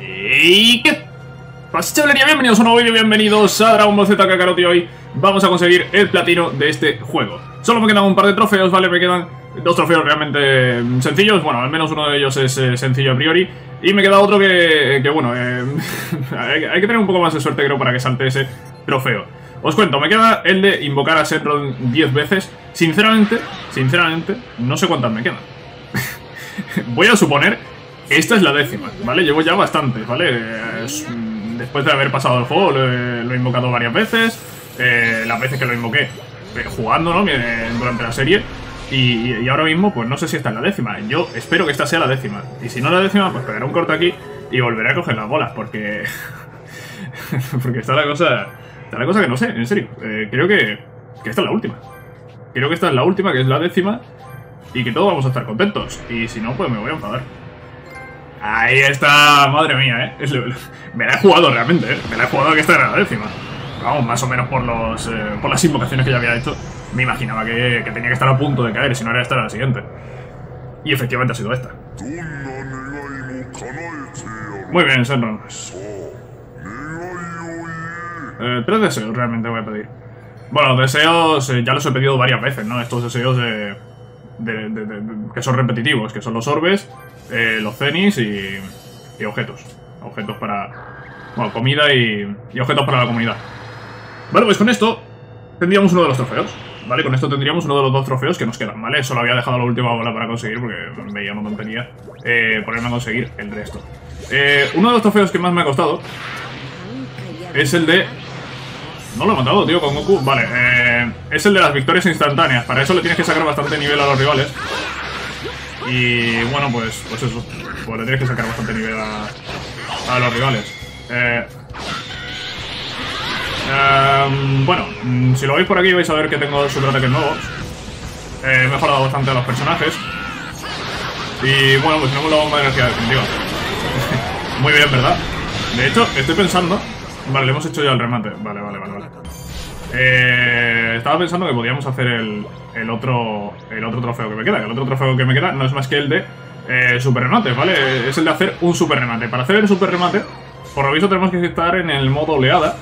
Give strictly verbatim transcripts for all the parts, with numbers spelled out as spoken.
¿Y qué pasa, chavalería? Bienvenidos a un nuevo vídeo, bienvenidos a Dragon Ball Z Kakarot. Y hoy vamos a conseguir el platino de este juego. Solo me quedan un par de trofeos, ¿vale? Me quedan dos trofeos realmente sencillos. Bueno, al menos uno de ellos es eh, sencillo a priori. Y me queda otro que, que bueno, eh, hay, hay que tener un poco más de suerte, creo, para que salte ese trofeo. Os cuento, me queda el de invocar a Shenron diez veces. Sinceramente, sinceramente, no sé cuántas me quedan. Voy a suponer que esta es la décima, ¿vale? Llevo ya bastantes, ¿vale? Es, después de haber pasado el juego lo he, lo he invocado varias veces. Eh, las veces que lo invoqué eh, jugando, ¿no? Durante la serie. Y, y ahora mismo, pues no sé si esta es la décima. Yo espero que esta sea la décima. Y si no la décima, pues pegaré un corte aquí y volveré a coger las bolas, porque... porque está la cosa... Está la cosa que no sé, en serio. Eh, creo que, que esta es la última. Creo que esta es la última, que es la décima. Y que todos vamos a estar contentos. Y si no, pues me voy a enfadar. Ahí está, madre mía, eh. Es lo, me la he jugado realmente, eh. Me la he jugado que esta era la décima. Vamos, más o menos por los eh, por las invocaciones que ya había hecho. Me imaginaba que, que tenía que estar a punto de caer. Si no era esta, era la siguiente. Y efectivamente ha sido esta. Muy bien, Shenron. Eh, tres deseos realmente voy a pedir. Bueno, los deseos eh, ya los he pedido varias veces, ¿no? Estos deseos de, de, de, de, de que son repetitivos, que son los orbes, eh, los cenis y, y objetos. Objetos para... Bueno, comida y, y objetos para la comunidad. Vale, pues con esto tendríamos uno de los trofeos, ¿vale? Con esto tendríamos uno de los dos trofeos que nos quedan, ¿vale? Solo había dejado la última bola para conseguir porque veía una tontería eh, ponerme a conseguir el resto. Eh, uno de los trofeos que más me ha costado es el de... No lo he matado, tío, con Goku. Vale, eh, es el de las victorias instantáneas. Para eso le tienes que sacar bastante nivel a los rivales. Y bueno, pues, pues eso. Pues le tienes que sacar bastante nivel a, a los rivales. Eh, eh, bueno, si lo veis por aquí vais a ver que tengo superataques nuevos. Eh, he mejorado bastante a los personajes. Y bueno, pues tenemos la bomba de energía definitiva. Muy bien, ¿verdad? De hecho, estoy pensando... Vale, le hemos hecho ya el remate. Vale, vale, vale, vale. Eh, estaba pensando que podíamos hacer el, el otro el otro trofeo que me queda. Que el otro trofeo que me queda no es más que el de eh, super remate, ¿vale? Es el de hacer un super remate. Para hacer el super remate, por lo visto tenemos que estar en el modo oleada.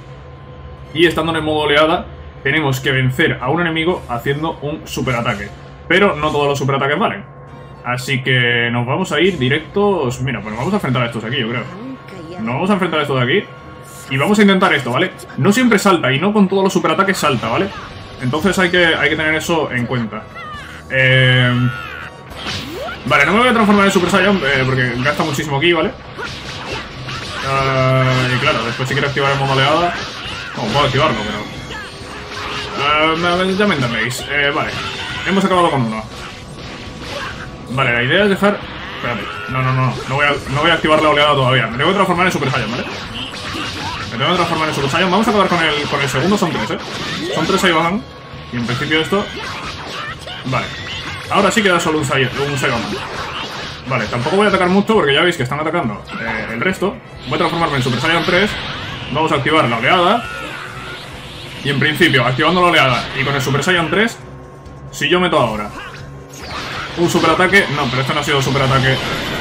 Y estando en el modo oleada, tenemos que vencer a un enemigo haciendo un super ataque. Pero no todos los super ataques valen. Así que nos vamos a ir directos... Mira, pues nos vamos a enfrentar a estos aquí, yo creo. Nos vamos a enfrentar a estos de aquí. Y vamos a intentar esto, ¿vale? No siempre salta, y no con todos los superataques salta, ¿vale? Entonces hay que, hay que tener eso en cuenta. Eh... Vale, no me voy a transformar en Super Saiyan eh, porque gasta muchísimo aquí, ¿vale? Uh, y claro, después si quiero activar el modo oleada... No, puedo activarlo, pero... Uh, ya me entendéis. Eh, vale, hemos acabado con uno. Vale, la idea es dejar... Espérate, no, no, no, no voy a, no voy a activar la oleada todavía. Me tengo que transformar en Super Saiyan, ¿vale? Me tengo que transformar en Super Saiyan. Vamos a acabar con el, con el segundo, son tres, ¿eh? Son tres Saiyaman. Y en principio esto... Vale. Ahora sí queda solo un, Sai un Saiyaman. Vale, tampoco voy a atacar mucho porque ya veis que están atacando eh, el resto. Voy a transformarme en Super Saiyan tres. Vamos a activar la oleada. Y en principio, activando la oleada y con el Super Saiyan tres, si yo meto ahora un super ataque... No, pero este no ha sido super ataque.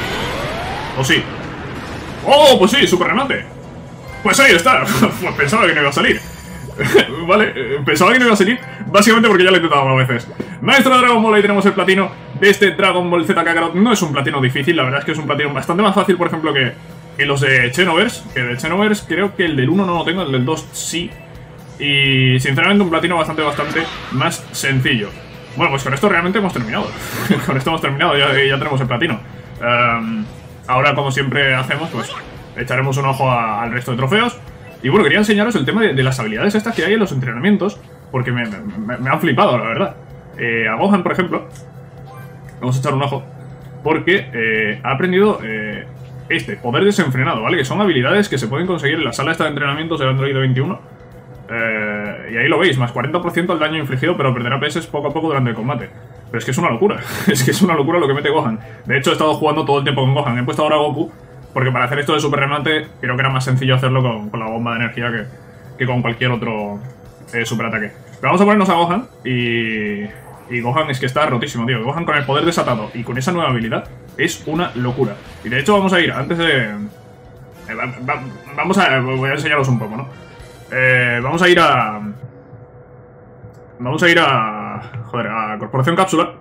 ¿O sí? ¡Oh, pues sí! ¡Super remate! Pues ahí está. Pues pensaba que no iba a salir. Vale, pensaba que no iba a salir básicamente porque ya lo he intentado más veces. Maestro de Dragon Ball, ahí tenemos el platino de este Dragon Ball Z Kakarot. No es un platino difícil, la verdad es que es un platino bastante más fácil, por ejemplo, que, que los de Xenoverse. Que de Xenoverse creo que el del uno no lo tengo, el del dos sí. Y sinceramente un platino bastante, bastante más sencillo. Bueno, pues con esto realmente hemos terminado. Con esto hemos terminado, ya, ya tenemos el platino. um, Ahora, como siempre hacemos, pues echaremos un ojo a, al resto de trofeos. Y bueno, quería enseñaros el tema de, de las habilidades estas que hay en los entrenamientos, porque me, me, me han flipado, la verdad. eh, A Gohan, por ejemplo, vamos a echar un ojo, porque eh, ha aprendido eh, este, poder desenfrenado, ¿vale? Que son habilidades que se pueden conseguir en la sala esta de entrenamientos del Android veintiuno. Eh, y ahí lo veis, más cuarenta por ciento al daño infligido, pero perderá P S poco a poco durante el combate. Pero es que es una locura, es que es una locura lo que mete Gohan. De hecho, he estado jugando todo el tiempo con Gohan. He puesto ahora a Goku, porque para hacer esto de super remate, creo que era más sencillo hacerlo con, con la bomba de energía que, que con cualquier otro eh, super ataque. Pero vamos a ponernos a Gohan y... Y Gohan es que está rotísimo, tío. Gohan con el poder desatado y con esa nueva habilidad es una locura. Y de hecho vamos a ir, antes de... Eh, va, va, vamos a... Voy a enseñaros un poco, ¿no? Eh, vamos a ir a... Vamos a ir a... Joder, a Corporación Cápsula.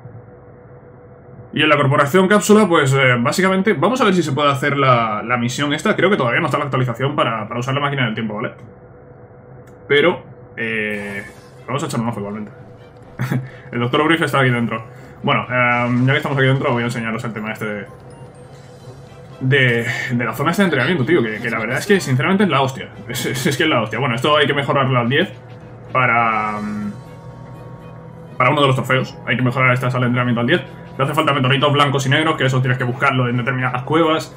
Y en la Corporación Cápsula, pues eh, básicamente... Vamos a ver si se puede hacer la, la misión esta. Creo que todavía no está la actualización para, para usar la máquina del tiempo, ¿vale? Pero... Eh, vamos a echar un ojo igualmente. El doctor Brief está aquí dentro. Bueno, eh, ya que estamos aquí dentro, voy a enseñaros el tema este de... De, de la zona este de entrenamiento, tío, que, que la verdad es que sinceramente es la hostia. Es, es, es que es la hostia. Bueno, esto hay que mejorarlo al diez para... Para uno de los trofeos. Hay que mejorar esta sala de entrenamiento al diez. Te hace falta meteoritos blancos y negros, que eso tienes que buscarlo en determinadas cuevas.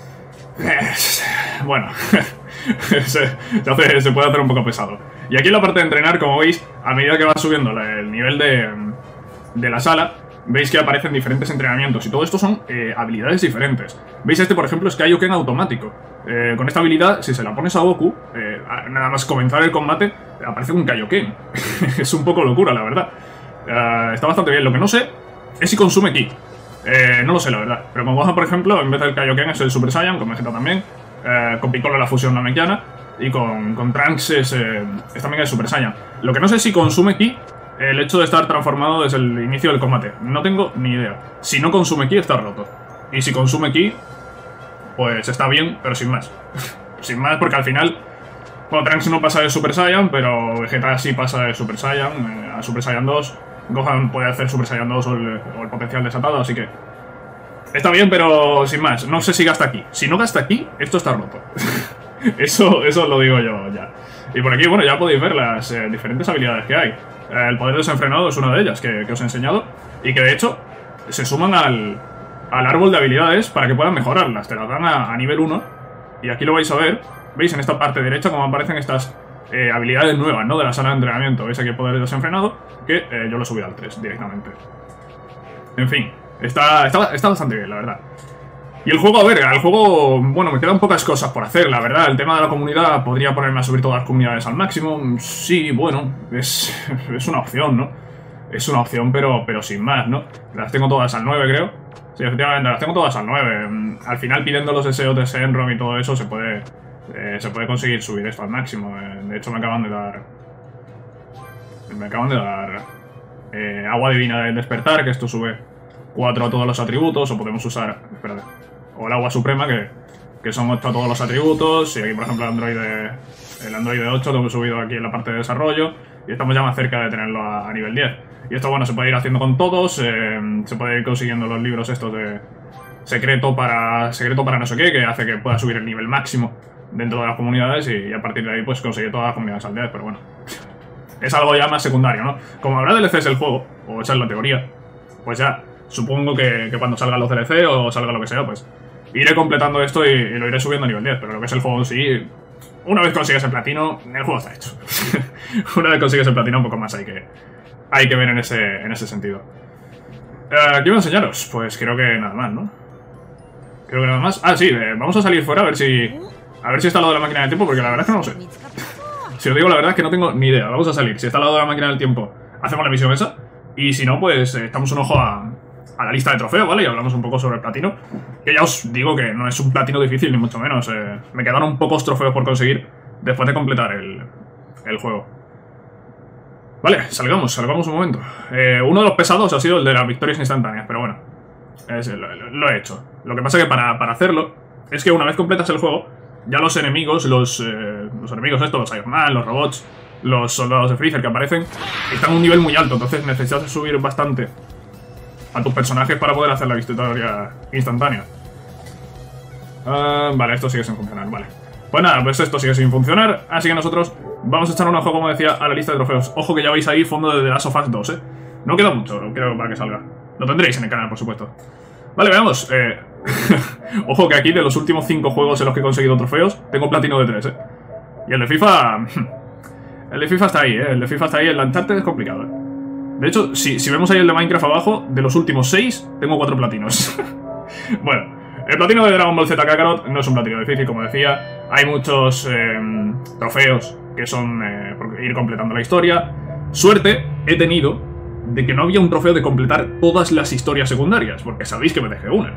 Bueno, se, se, hace, se puede hacer un poco pesado. Y aquí en la parte de entrenar, como veis, a medida que va subiendo el nivel de, de la sala, veis que aparecen diferentes entrenamientos. Y todo esto son eh, habilidades diferentes. Veis, este por ejemplo es Kaioken automático. Eh, con esta habilidad, si se la pones a Goku, eh, nada más comenzar el combate, aparece un Kaioken. Es un poco locura, la verdad. Uh, está bastante bien. Lo que no sé es si consume Ki. Eh, no lo sé, la verdad. Pero con Gohan, por ejemplo, en vez del Kaioken es el Super Saiyan, con Vegeta también. Eh, con Piccolo la fusión namekiana. Y con, con Trunks es, eh, es también el Super Saiyan. Lo que no sé es si consume Ki el hecho de estar transformado desde el inicio del combate. No tengo ni idea. Si no consume Ki, está roto. Y si consume Ki, pues está bien, pero sin más. Sin más, porque al final... Bueno, Trunks no pasa de Super Saiyan, pero Vegeta sí pasa de Super Saiyan eh, a Super Saiyan dos. Gohan puede hacer Super Saiyan dos o el, o el potencial desatado, así que... Está bien, pero sin más. No sé si gasta aquí. Si no gasta aquí, esto está roto. eso, eso lo digo yo ya. Y por aquí, bueno, ya podéis ver las eh, diferentes habilidades que hay. Eh, el poder desenfrenado es una de ellas que, que os he enseñado. Y que de hecho se suman al, al árbol de habilidades para que puedan mejorarlas. Te las dan a, a nivel uno. Y aquí lo vais a ver. ¿Veis en esta parte derecha cómo aparecen estas eh, habilidades nuevas, ¿no? De la sala de entrenamiento. ¿Veis aquí el poder desenfrenado? Que eh, yo lo subí al tres directamente. En fin, está, está, está bastante bien, la verdad. Y el juego, a ver, el juego, bueno, me quedan pocas cosas por hacer, la verdad. El tema de la comunidad, podría ponerme a subir todas las comunidades al máximo. Sí, bueno, es, es una opción, ¿no? Es una opción, pero, pero sin más, ¿no? Las tengo todas al nueve, creo. Sí, efectivamente, las tengo todas al nueve. Al final, pidiendo los deseos de Senrom y todo eso, se puede... Eh, se puede conseguir subir esto al máximo. Eh, de hecho me acaban de dar Me acaban de dar eh, Agua Divina del Despertar, que esto sube cuatro a todos los atributos. O podemos usar, espérate, o el Agua Suprema, que, que son ocho a todos los atributos. Y aquí por ejemplo el Android El Android ocho lo hemos subido aquí en la parte de desarrollo. Y estamos ya más cerca de tenerlo a, a nivel diez. Y esto, bueno, se puede ir haciendo con todos. eh, Se puede ir consiguiendo los libros estos de secreto para secreto para no sé qué, que hace que pueda subir el nivel máximo dentro de las comunidades, y, y a partir de ahí pues conseguir todas las comunidades al diez, pero bueno, es algo ya más secundario, ¿no? Como habrá D L Cs el juego, o esa es la teoría, pues ya, supongo que, que cuando salgan los D L C o salga lo que sea, pues iré completando esto y, y lo iré subiendo a nivel diez, pero lo que es el juego en sí, una vez consigues el platino, el juego está hecho. Una vez consigues el platino, un poco más hay que, hay que ver en ese, en ese sentido. Eh, ¿Qué voy a enseñaros? Pues creo que nada más, ¿no? Creo que nada más. Ah, sí, eh, vamos a salir fuera a ver si... A ver si está al lado de la máquina del tiempo, porque la verdad es que no lo sé. Si os digo la verdad es que no tengo ni idea. Vamos a salir. Si está al lado de la máquina del tiempo, hacemos la misión esa. Y si no, pues eh, echamos un ojo a, a la lista de trofeos, ¿vale? Y hablamos un poco sobre el platino. Que ya os digo que no es un platino difícil, ni mucho menos. Eh, me quedaron pocos trofeos por conseguir después de completar el, el juego. Vale, salgamos, salgamos un momento. Eh, uno de los pesados ha sido el de las victorias instantáneas, pero bueno. Es, lo, lo he hecho. Lo que pasa es que para, para hacerlo, es que una vez completas el juego, ya los enemigos, los, eh, los enemigos estos, los Iron Man, los robots, los soldados de Freezer que aparecen, están a un nivel muy alto, entonces necesitas subir bastante a tus personajes para poder hacer la victoria instantánea. Uh, vale, esto sigue sin funcionar, vale. Pues nada, pues esto sigue sin funcionar, así que nosotros vamos a echar un ojo, como decía, a la lista de trofeos. Ojo que ya veis ahí fondo de The Last of Us dos, eh. No queda mucho, creo, para que salga. Lo tendréis en el canal, por supuesto. Vale, veamos. Eh... Ojo que aquí, de los últimos cinco juegos en los que he conseguido trofeos, tengo platino de tres, eh. Y el de FIFA... El de FIFA está ahí, eh. El de FIFA está ahí. El de Uncharted es complicado, eh. De hecho, si, si vemos ahí el de Minecraft abajo, de los últimos seis, tengo cuatro platinos. Bueno, el platino de Dragon Ball Z Kakarot no es un platino difícil, como decía. Hay muchos eh, trofeos que son eh, por ir completando la historia. Suerte he tenido de que no había un trofeo de completar todas las historias secundarias, porque sabéis que me dejé una.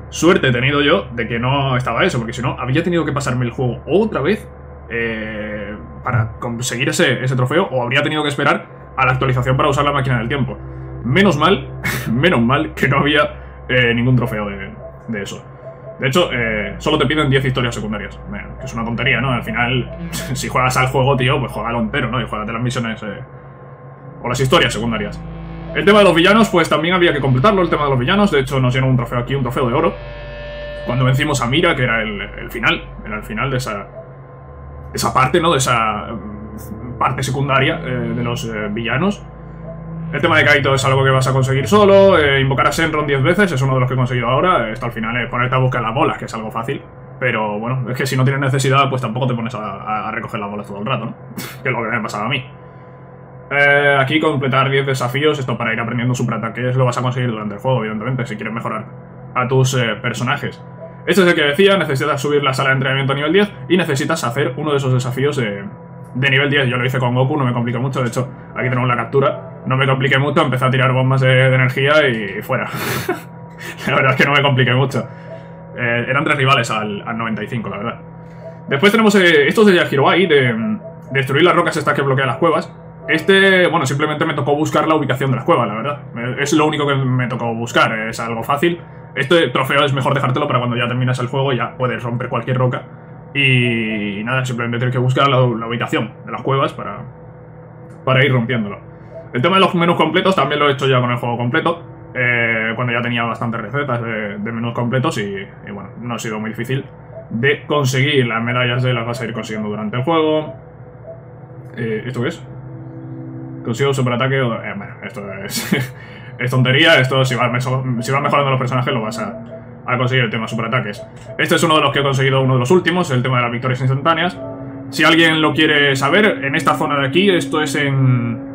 Suerte he tenido yo de que no estaba eso, porque si no, habría tenido que pasarme el juego otra vez eh, para conseguir ese, ese trofeo, o habría tenido que esperar a la actualización para usar la máquina del tiempo. Menos mal, menos mal que no había eh, ningún trofeo de, de eso. De hecho, eh, solo te piden diez historias secundarias, que es una tontería, ¿no? Al final, si juegas al juego, tío, pues juégalo entero, ¿no? Y juégate las misiones eh, o las historias secundarias. El tema de los villanos, pues también había que completarlo, el tema de los villanos. De hecho, nos dieron un trofeo aquí, un trofeo de oro, cuando vencimos a Mira, que era el, el final, era el final de esa, esa parte, ¿no? De esa um, parte secundaria eh, de los eh, villanos. El tema de Kaito es algo que vas a conseguir solo. eh, Invocar a Shenron diez veces es uno de los que he conseguido ahora. Esto al final es ponerte a buscar las bolas, que es algo fácil. Pero bueno, es que si no tienes necesidad, pues tampoco te pones a, a, a recoger las bolas todo el rato, ¿no? Que es lo que me ha pasado a mí. Eh, aquí completar diez desafíos, esto para ir aprendiendo superataques, lo vas a conseguir durante el juego, evidentemente, si quieres mejorar a tus eh, personajes. Este es el que decía, necesitas subir la sala de entrenamiento a nivel diez y necesitas hacer uno de esos desafíos de, de nivel diez. Yo lo hice con Goku, no me compliqué mucho, de hecho, aquí tenemos la captura. No me compliqué mucho, empecé a tirar bombas de, de energía y fuera. La verdad es que no me compliqué mucho. Eh, eran tres rivales al, al noventa y cinco, la verdad. Después tenemos eh, estos de Yajiroai, de, de destruir las rocas estas que bloquean las cuevas. Este, bueno, simplemente me tocó buscar la ubicación de las cuevas, la verdad. Es lo único que me tocó buscar, es algo fácil. Este trofeo es mejor dejártelo para cuando ya terminas el juego, ya puedes romper cualquier roca. Y nada, simplemente tienes que buscar la, la ubicación de las cuevas para, para ir rompiéndolo. El tema de los menús completos también lo he hecho ya con el juego completo. Eh, cuando ya tenía bastantes recetas de, de menús completos y, y bueno, no ha sido muy difícil de conseguir. Las medallas de las vas a ir consiguiendo durante el juego. Eh, ¿Esto qué es? Consigo superataque. Eh, bueno, esto es, es tontería. Esto, si vas, si vas mejorando los personajes, lo vas a, a conseguir el tema de superataques. Este es uno de los que he conseguido, uno de los últimos, el tema de las victorias instantáneas. Si alguien lo quiere saber, en esta zona de aquí, esto es en.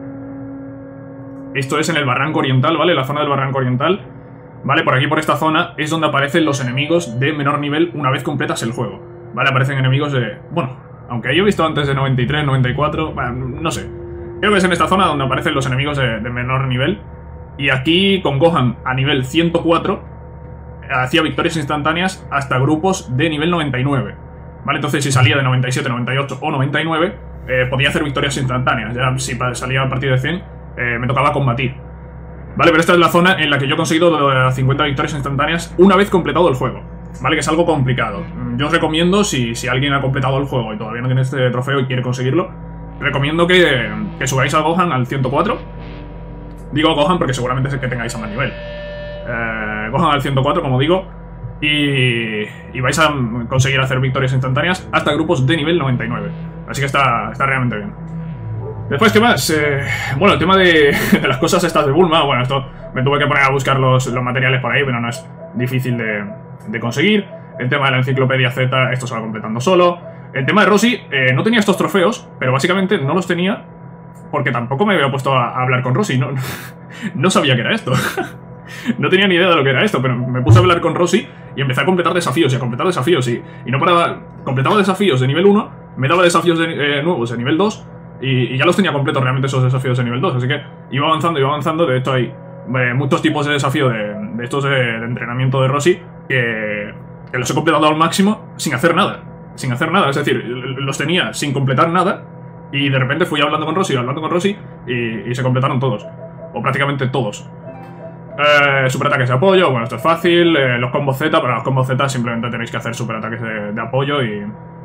Esto es en el Barranco Oriental, ¿vale? La zona del Barranco Oriental. ¿Vale? Por aquí, por esta zona, es donde aparecen los enemigos de menor nivel una vez completas el juego. ¿Vale? Aparecen enemigos de. Bueno, aunque yo he visto antes de noventa y tres, noventa y cuatro. Bueno, no sé. Creo que es en esta zona donde aparecen los enemigos de, de menor nivel. Y aquí, con Gohan a nivel ciento cuatro, hacía victorias instantáneas hasta grupos de nivel noventa y nueve. ¿Vale? Entonces, si salía de noventa y siete, noventa y ocho o noventa y nueve, eh, podía hacer victorias instantáneas. Ya si salía a partir de cien, eh, me tocaba combatir. ¿Vale? Pero esta es la zona en la que yo he conseguido las cincuenta victorias instantáneas una vez completado el juego. ¿Vale? Que es algo complicado. Yo os recomiendo, si, si alguien ha completado el juego y todavía no tiene este trofeo y quiere conseguirlo, recomiendo que, que subáis a Gohan al ciento cuatro. Digo Gohan porque seguramente es el que tengáis a más nivel. Eh, Gohan al ciento cuatro, como digo, y, y vais a conseguir hacer victorias instantáneas hasta grupos de nivel noventa y nueve. Así que está, está realmente bien. Después, ¿qué más? Eh, bueno, el tema de, de las cosas estas de Bulma. Bueno, esto me tuve que poner a buscar los, los materiales por ahí, pero no es difícil de, de conseguir. El tema de la enciclopedia Z, esto se va completando solo. El tema de Rossi, eh, no tenía estos trofeos, pero básicamente no los tenía porque tampoco me había puesto a, a hablar con Rossi. No, no sabía que era esto. No tenía ni idea de lo que era esto, pero me puse a hablar con Rossi y empecé a completar desafíos y a completar desafíos. Y, y no paraba, completaba desafíos de nivel uno, me daba desafíos de, eh, nuevos de nivel dos y, y ya los tenía completos realmente esos desafíos de nivel dos. Así que iba avanzando, iba avanzando. De hecho hay eh, muchos tipos de desafío de, de estos de, de entrenamiento de Rossi que, que los he completado al máximo sin hacer nada. Sin hacer nada, es decir, los tenía sin completar nada y de repente fui hablando con Rossi, hablando con Rossi y, y se completaron todos. O prácticamente todos. Eh, superataques de apoyo, bueno, esto es fácil. Eh, los combos Z, para los combos Z simplemente tenéis que hacer superataques de, de apoyo y,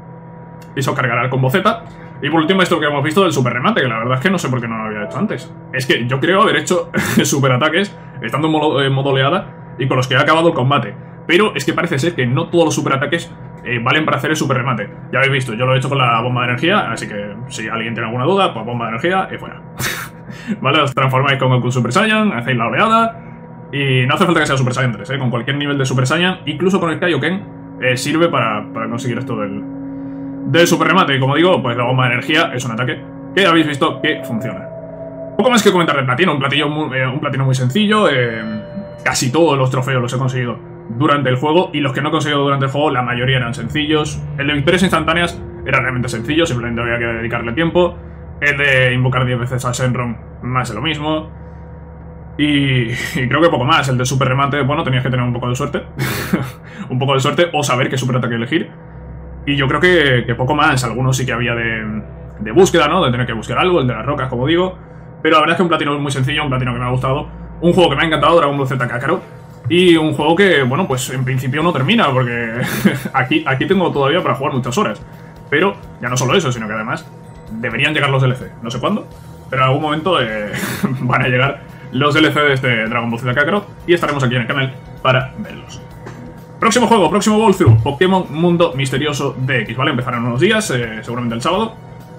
y eso cargará el combo Z. Y por último esto que hemos visto del super remate, que la verdad es que no sé por qué no lo había hecho antes. Es que yo creo haber hecho superataques estando en modo, en modo oleada y con los que he acabado el combate. Pero es que parece ser que no todos los superataques eh, valen para hacer el super remate. Ya habéis visto, yo lo he hecho con la bomba de energía, así que si alguien tiene alguna duda, pues bomba de energía y fuera. Vale, os transformáis con Goku Super Saiyan, hacéis la oleada. Y no hace falta que sea Super Saiyan tres, ¿eh? Con cualquier nivel de Super Saiyan, incluso con el Kaioken, eh, sirve para, para conseguir esto del, del super remate. Y como digo, pues la bomba de energía es un ataque que habéis visto que funciona. Poco más que comentar del platino, un, platillo muy, eh, un platino muy sencillo. Eh, casi todos los trofeos los he conseguido durante el juego, y los que no he conseguido durante el juego, la mayoría eran sencillos. El de victorias instantáneas era realmente sencillo, simplemente había que dedicarle tiempo. El de invocar diez veces a Shenron, más de lo mismo. Y, y creo que poco más. El de super remate, bueno, tenías que tener un poco de suerte. Un poco de suerte o saber qué super ataque elegir. Y yo creo que, que poco más. Algunos sí que había de, de búsqueda, ¿no? De tener que buscar algo, el de las rocas, como digo. Pero la verdad es que un platino muy sencillo, un platino que me ha gustado. Un juego que me ha encantado, Dragon Ball Z Kakarot. Y un juego que, bueno, pues en principio no termina, porque aquí, aquí tengo todavía para jugar muchas horas. Pero ya no solo eso, sino que además deberían llegar los D L C. No sé cuándo, pero en algún momento eh, van a llegar los D L C de este Dragon Ball Z Kakarot y estaremos aquí en el canal para verlos. Próximo juego, próximo walkthrough, Pokémon Mundo Misterioso D X, ¿vale? Empezarán en unos días, eh, seguramente el sábado.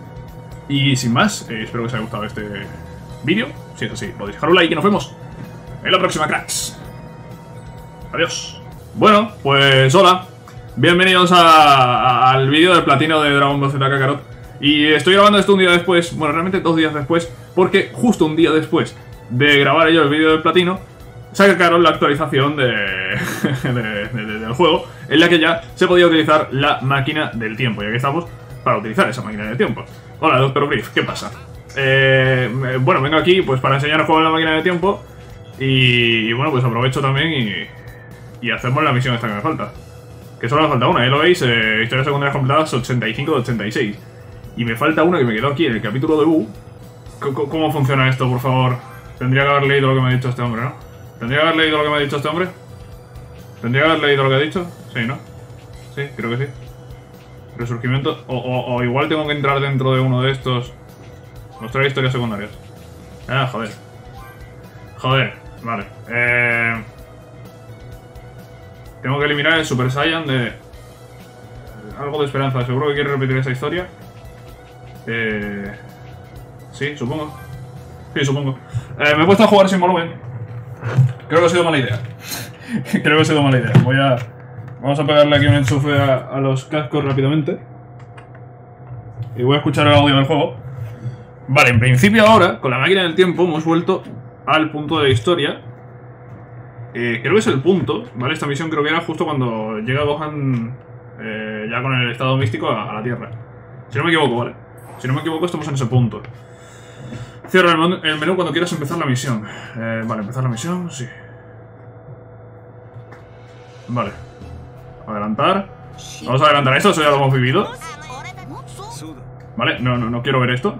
Y sin más, eh, espero que os haya gustado este vídeo. Si es así, podéis dejar un like y nos vemos en la próxima, cracks. Adiós. Bueno, pues hola. Bienvenidos a, a, al vídeo del platino de Dragon Ball Z Kakarot. Y estoy grabando esto un día después, bueno, realmente dos días después, porque justo un día después de grabar yo el vídeo del platino, sacaron la actualización de, de, de, de, del juego, en la que ya se podía utilizar la máquina del tiempo. Y aquí estamos para utilizar esa máquina del tiempo. Hola, doctor Brief, ¿qué pasa? Eh, bueno, vengo aquí pues para enseñar a jugar en la máquina del tiempo. Y, y bueno, pues aprovecho también y, y hacemos la misión esta que me falta. Que solo me falta una, ¿eh? Lo veis, eh, historias secundarias completadas ochenta y cinco de ochenta y seis. Y me falta una que me quedó aquí en el capítulo de U. ¿Cómo, ¿Cómo funciona esto, por favor? Tendría que haber leído lo que me ha dicho este hombre, ¿no? ¿Tendría que haber leído lo que me ha dicho este hombre? ¿Tendría que haber leído lo que ha dicho? Sí, ¿no? Sí, creo que sí. Resurgimiento. O, o, o igual tengo que entrar dentro de uno de estos. Mostrar historias secundarias. Ah, joder. Joder, vale. Eh... Tengo que eliminar el Super Saiyan de... Algo de esperanza. Seguro que quiere repetir esa historia. Eh... Sí, supongo. Sí, supongo. Eh, me he puesto a jugar sin volumen. Creo que ha sido mala idea. Creo que ha sido mala idea. Voy a... Vamos a pegarle aquí un enchufe a, a los cascos rápidamente. Y voy a escuchar el audio del juego. Vale, en principio ahora, con la máquina del tiempo, hemos vuelto al punto de la historia. Eh, creo que es el punto, ¿vale? Esta misión creo que era justo cuando llega Gohan eh, ya con el estado místico a, a la Tierra. Si no me equivoco, ¿vale? Si no me equivoco, estamos en ese punto. Cierra el, el menú cuando quieras empezar la misión. Eh, vale, empezar la misión, sí. Vale. Adelantar. Vamos a adelantar esto, eso ya lo hemos vivido. Vale, no, no, no quiero ver esto.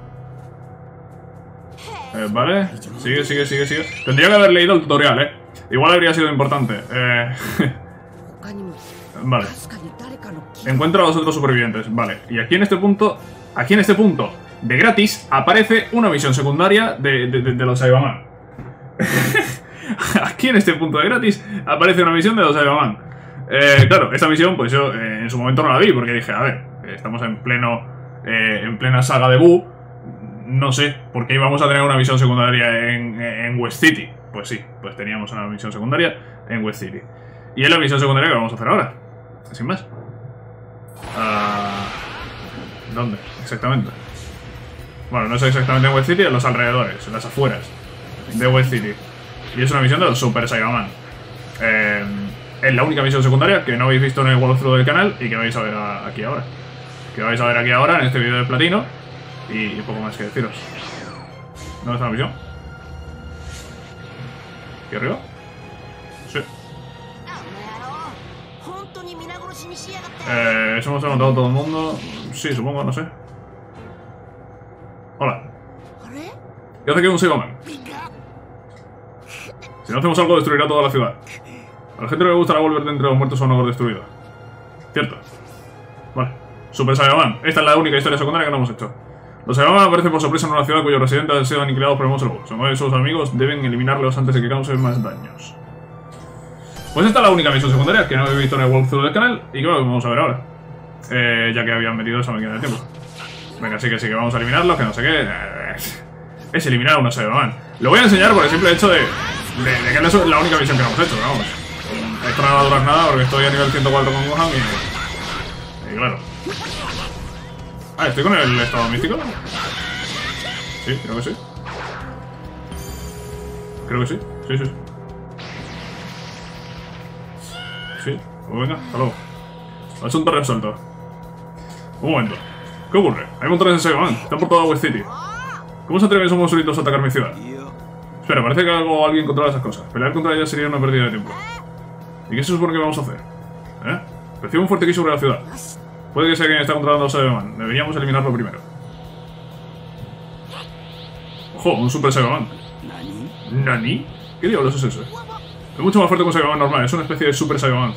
Eh, vale, sigue, sigue, sigue, sigue. Tendría que haber leído el tutorial, eh. Igual habría sido importante. Eh... Vale. Encuentra a los otros supervivientes. Vale, y aquí en este punto, aquí en este punto, de gratis, aparece una misión secundaria de, de, de, de los Saibaman. Aquí en este punto de gratis aparece una misión de los Saibaman. Eh, claro, esta misión, pues yo eh, en su momento no la vi, porque dije, a ver, estamos en pleno, eh, en plena saga de Buu. No sé por qué íbamos a tener una misión secundaria en, en West City. Pues sí, pues teníamos una misión secundaria en West City. Y es la misión secundaria que vamos a hacer ahora. Sin más. Uh, ¿Dónde? Exactamente. Bueno, no es exactamente en West City, en los alrededores, en las afueras de West City. Y es una misión de los Super Saiyaman. Eh, es la única misión secundaria que no habéis visto en el walkthrough del canal y que vais a ver a, aquí ahora. Que vais a ver aquí ahora en este vídeo del platino. Y, y poco más que deciros. ¿Dónde está la misión? ¿Aquí arriba? Sí. Eh, eso hemos encontrado todo el mundo. Sí, supongo, no sé. Hola. ¿Qué hace aquí un Saiyaman? Si no hacemos algo, destruirá toda la ciudad. A la gente no le gustará volver de entre los muertos o no haber destruido. Cierto. Vale. Super Saiyaman. Esta es la única historia secundaria que no hemos hecho. Los Saiyaman aparecen por sorpresa en una ciudad cuyos residentes han sido aniquilados por el monstruo Buu. Son sus amigos, deben eliminarlos antes de que causen más daños. Pues esta es la única misión secundaria que no he visto en el walkthrough del canal y que vamos a ver ahora. Eh, ya que habían metido esa máquina del tiempo. Venga, sí que sí, que vamos a eliminarlos, que no sé qué. Es eliminar a unos Saiyaman. Lo voy a enseñar por el simple hecho de, de, de que no es la única misión que no hemos hecho, pero vamos. Esto no va a durar nada porque estoy a nivel ciento cuatro con Gohan y... Y claro. Ah, ¿estoy con el estado místico? Sí, creo que sí. Creo que sí, sí, sí. Sí, pues venga, hasta luego. Asunto resuelto. Un momento. ¿Qué ocurre? Hay montones de Saiyaman, están por toda West City. ¿Cómo se atreven esos monstruitos a atacar mi ciudad? Espera, parece que algo alguien controla esas cosas. Pelear contra ellas sería una pérdida de tiempo. ¿Y qué se supone que vamos a hacer? ¿Eh? Recibe un fuerte ki sobre la ciudad. Puede que sea quien está controlando a Saiyaman. Deberíamos eliminarlo primero. Ojo, un Super Saiyaman. ¿Nani? ¿Qué diablos es eso? Es mucho más fuerte que un Saiyaman normal. Es una especie de Super Saiyaman.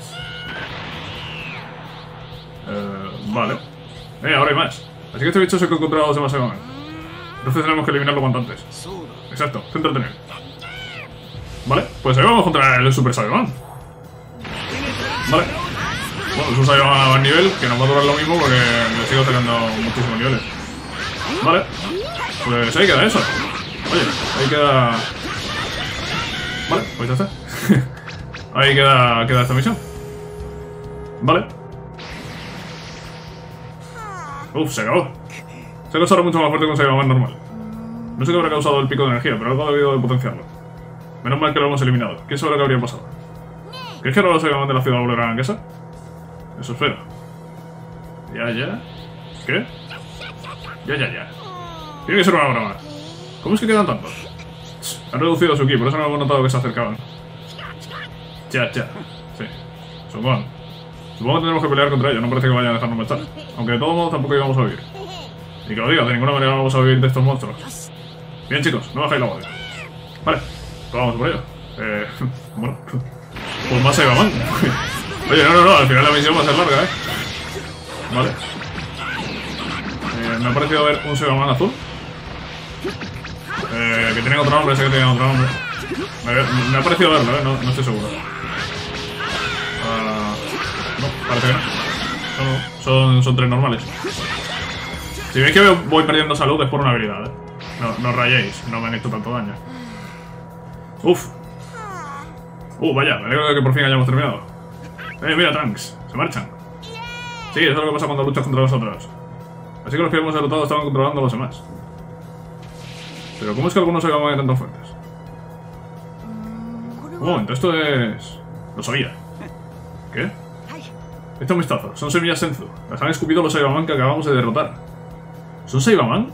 Eh, vale. Eh, ahora hay más. Así que este bicho se ha encontrado a los demás Saiyaman. Entonces tenemos que eliminarlo cuanto antes. Exacto, céntrate en él. Vale, pues ahí vamos contra el Super Saiyaman. Vale. Bueno, es un Saiyaman a buen nivel, que nos va a durar lo mismo porque le sigo sacando muchísimos niveles. Vale. Pues ahí queda eso. Oye, ahí queda... Vale, pues ya está. Ahí queda, queda esta misión. Vale. Uf, se acabó. Se ha causado mucho más fuerte que un Saiyaman normal. No sé qué habrá causado el pico de energía, pero algo ha debido de potenciarlo. Menos mal que lo hemos eliminado. ¿Quién sabe lo que habría pasado? ¿Crees que ahora los Saiyaman de la ciudad volverán a casa? Eso espero. Ya, ya. ¿Qué? Ya, ya, ya. Tiene que ser una broma. ¿Cómo es que quedan tantos? Han reducido su ki, por eso no hemos notado que se acercaban. Ya, ya. Sí. Supongo. Supongo que tenemos que pelear contra ellos. No parece que vayan a dejarnos marchar. Aunque de todos modos tampoco íbamos a vivir. Y que lo diga, de ninguna manera vamos a vivir de estos monstruos. Bien, chicos, no bajáis la guardia. Vale, pues vamos por ello. Eh, bueno, pues más Saiyaman. Oye, no, no, no, al final la misión va a ser larga, eh. Vale. Eh, me ha parecido ver un Saiyaman azul. Eh, que tiene otro nombre, sé que tiene otro nombre. Me, me ha parecido verlo, eh, no, no estoy seguro. Uh, no, parece que no. Son, son, son tres normales. Si veis que voy perdiendo salud es por una habilidad, eh. No, no rayéis, no me han hecho tanto daño. Uf. Uh, vaya, me alegro de que por fin hayamos terminado. Eh, mira, Trunks, se marchan. Sí, eso es lo que pasa cuando luchas contra los otros. Así que los que hemos derrotado estaban controlando a los demás. Pero ¿cómo es que algunos Saiyaman hay tantos fuertes? Un momento, esto es... Lo sabía. ¿Qué? Echa un vistazo, son semillas Senzu. Las han escupido los Saiyaman que acabamos de derrotar. ¿Son Saiyaman?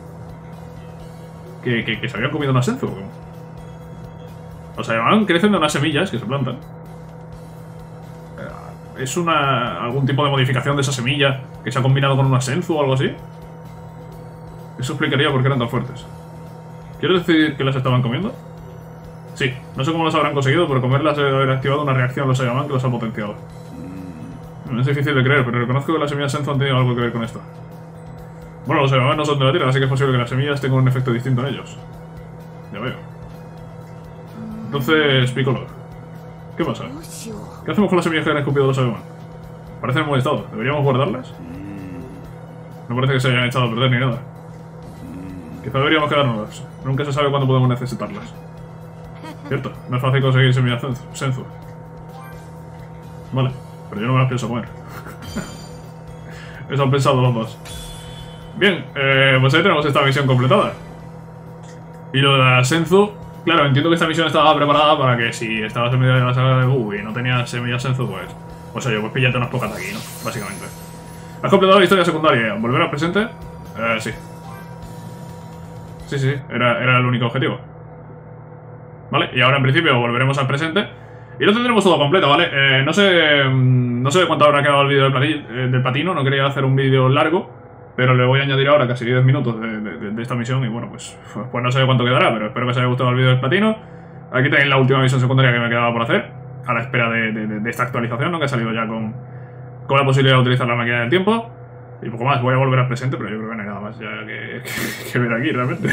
¿Que, que, que se habían comido una Senzu? Los Saiyaman crecen de unas semillas que se plantan. ¿Es una algún tipo de modificación de esa semilla que se ha combinado con una Senzu o algo así? Eso explicaría por qué eran tan fuertes. ¿Quieres decir que las estaban comiendo? Sí, no sé cómo las habrán conseguido, pero comerlas ha activado una reacción a los Saiyaman que los ha potenciado. Es difícil de creer, pero reconozco que las semillas Senzu han tenido algo que ver con esto. Bueno, los Saiyaman no son de la Tierra, así que es posible que las semillas tengan un efecto distinto en ellos. Ya veo. Entonces, Piccolo, ¿qué pasa? ¿Qué hacemos con las semillas que han escupido los Saiyaman? Parecen en buen estado. ¿Deberíamos guardarlas? No parece que se hayan echado a perder ni nada. Quizá deberíamos quedárnoslas. Nunca se sabe cuándo podemos necesitarlas. Cierto, no es fácil conseguir semillas Senzu. Vale, pero yo no me las pienso comer. Eso han pensado los dos. Bien, eh, pues ahí tenemos esta misión completada. Y lo de la Senzu, claro, entiendo que esta misión estaba preparada para que si estabas en medio de la saga de Buu y no tenías semillas Senzu, pues... Pues oye, pues píllate unas pocas de aquí, ¿no? Básicamente. ¿Has completado la historia secundaria? ¿Volver al presente? Eh, sí. Sí, sí, era, era el único objetivo. Vale, y ahora en principio volveremos al presente y lo tendremos todo completo, ¿vale? Eh, no sé no sé de cuánto habrá quedado el vídeo del, platino, eh, del platino, no quería hacer un vídeo largo, pero le voy a añadir ahora casi diez minutos de, de, de esta misión y bueno, pues, pues no sé de cuánto quedará, pero espero que os haya gustado el vídeo del platino. Aquí tenéis la última misión secundaria que me quedaba por hacer, a la espera de, de, de esta actualización, ¿no? Que ha salido ya con, con la posibilidad de utilizar la máquina del tiempo. Y poco más, voy a volver al presente, pero yo creo que no hay nada más ya que, que, que ver aquí realmente.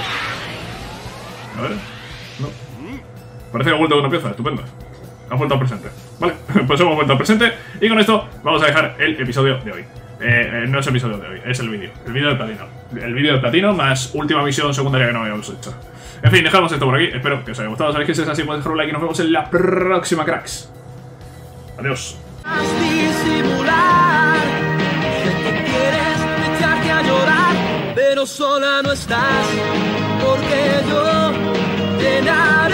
A ver, no. Parece que ha vuelto una pieza, estupendo. Ha vuelto al presente. Vale, pues hemos vuelto al presente. Y con esto vamos a dejar el episodio de hoy. Eh, eh, no es el episodio de hoy, es el vídeo. El vídeo del platino. El vídeo del platino más última misión secundaria que no habíamos hecho. En fin, dejamos esto por aquí. Espero que os haya gustado. Sabéis que si es así, podéis dejar un like y nos vemos en la próxima, cracks. Adiós. Pero sola no estás, porque yo te daré.